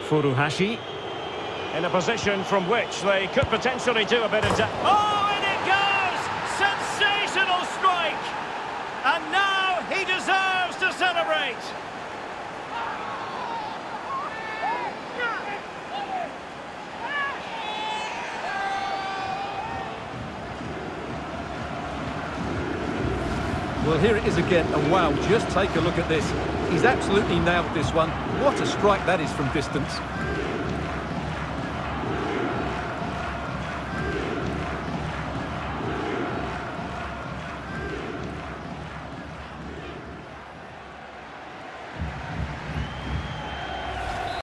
Furuhashi. In a position from which they could potentially do a bit of damage. Oh, and it goes! Sensational strike! And now he deserves to celebrate! Well, here it is again, and wow, just take a look at this. He's absolutely nailed this one. What a strike that is from distance.